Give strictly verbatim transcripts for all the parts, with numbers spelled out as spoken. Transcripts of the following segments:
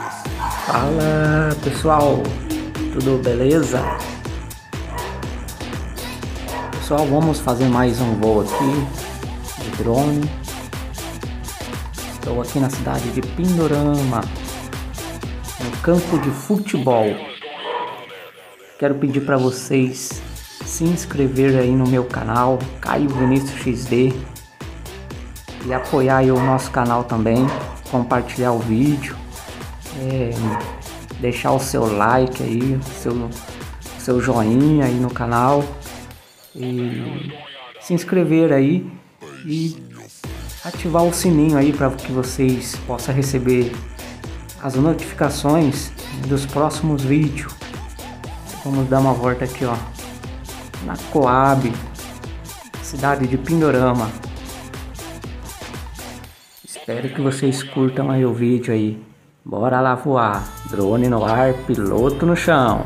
Fala pessoal, tudo beleza? Pessoal, vamos fazer mais um voo aqui de drone. Estou aqui na cidade de Pindorama, no campo de futebol. Quero pedir para vocês se inscrever aí no meu canal, Caio Vinícius X D, e apoiar aí o nosso canal também, compartilhar o vídeo, é, deixar o seu like aí, seu, seu joinha aí no canal, e se inscrever aí e ativar o sininho aí para que vocês possam receber as notificações dos próximos vídeos. Vamos dar uma volta aqui, ó, na Coab, cidade de Pindorama. Espero que vocês curtam aí o vídeo aí. Bora lá voar. Drone no ar, piloto no chão.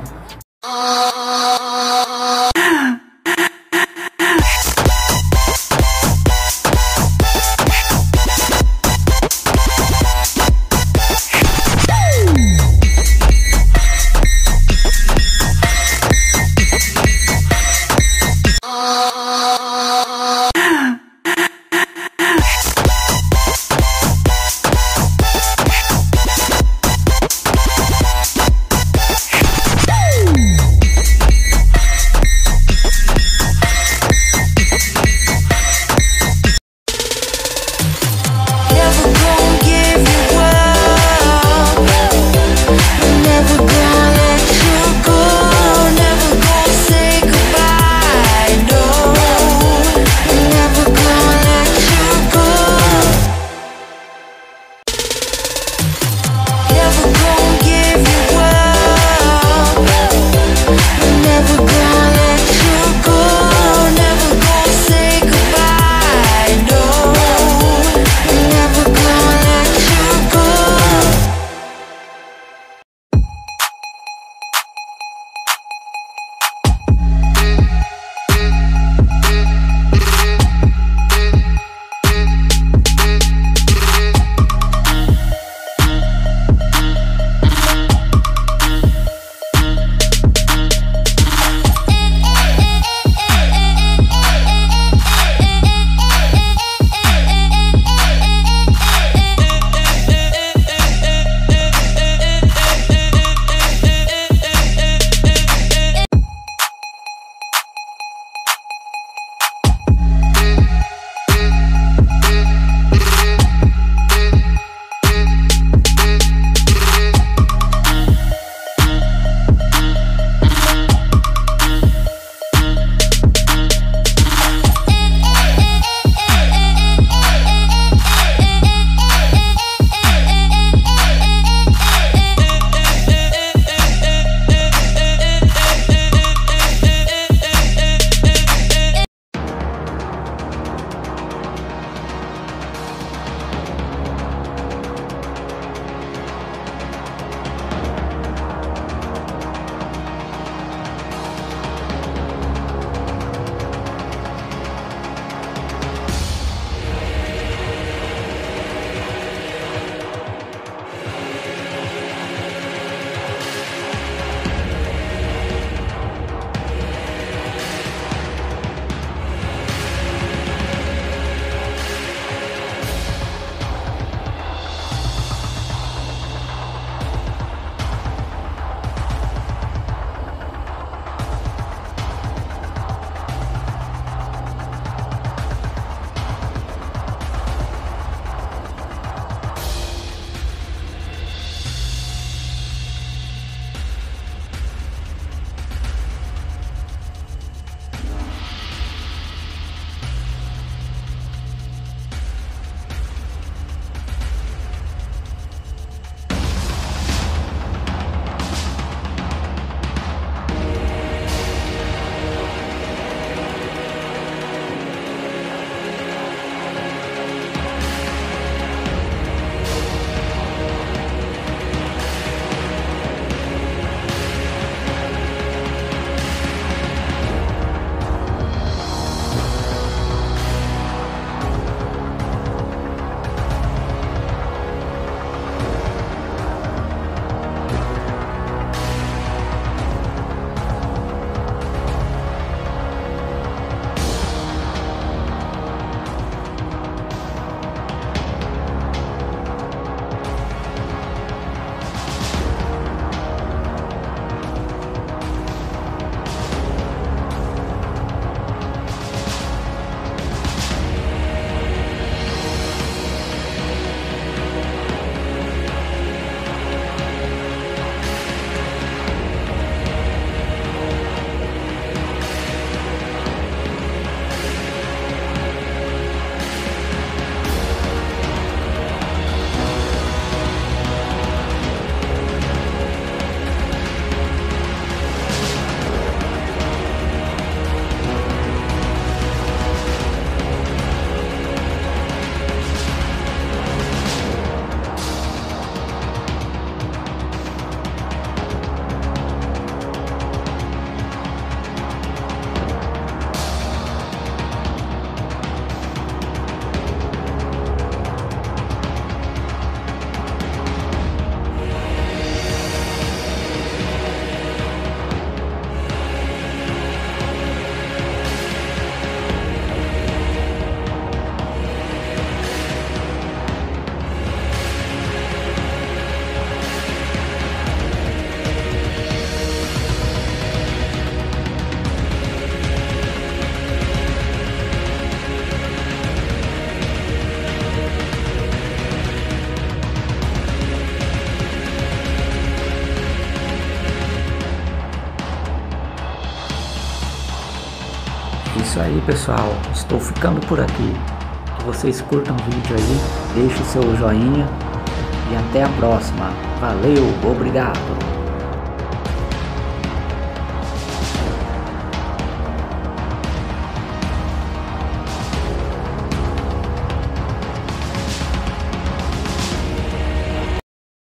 isso aí, pessoal. Estou ficando por aqui. Que vocês curtam o vídeo aí, deixe seu joinha e até a próxima. Valeu, obrigado.